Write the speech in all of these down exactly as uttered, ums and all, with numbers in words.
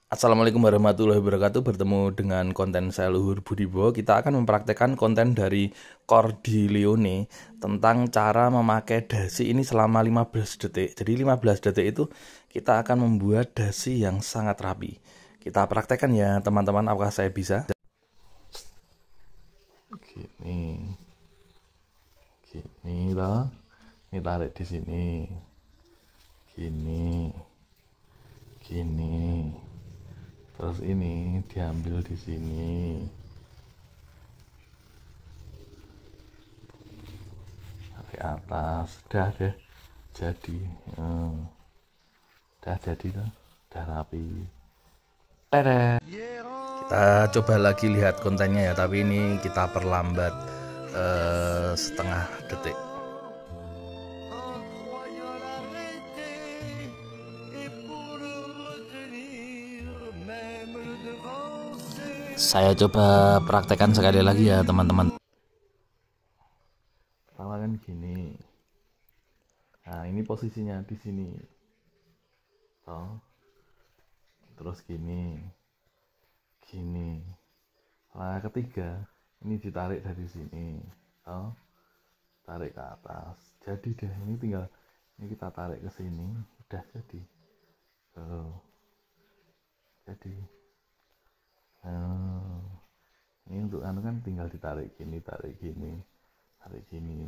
Assalamualaikum warahmatullahi wabarakatuh. Bertemu dengan konten saya Luhur Budibo. Kita akan mempraktekkan konten dari Cordileone tentang cara memakai dasi ini selama lima belas detik. Jadi lima belas detik itu kita akan membuat dasi yang sangat rapi. Kita praktekkan ya teman-teman, apakah saya bisa? Gini. Gini loh. Ini tarik di sini. Gini. Gini. Terus ini diambil di sini, dari atas, udah deh, jadi, hmm. udah jadi tuh, udah rapi. Tada. Kita coba lagi lihat kontennya ya, tapi ini kita perlambat eh, setengah detik. Saya coba praktekkan sekali lagi ya teman-teman. Pertama kan gini. Nah ini posisinya di sini. Oh. Terus gini. Gini. Nah ketiga ini ditarik dari sini. Oh. Tarik ke atas. Jadi deh ini tinggal ini kita tarik ke sini. Udah jadi. Oh. Jadi. Nah, ini untuk anu kan tinggal ditarik gini, tarik gini, tarik gini.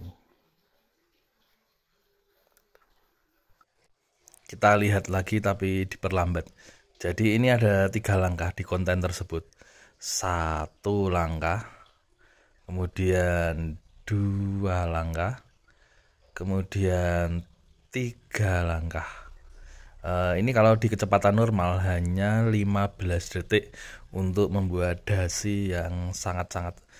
Kita lihat lagi tapi diperlambat. Jadi ini ada tiga langkah di konten tersebut. Satu langkah, kemudian dua langkah, kemudian tiga langkah. Uh, ini kalau di kecepatan normal hanya lima belas detik untuk membuat dasi yang sangat-sangat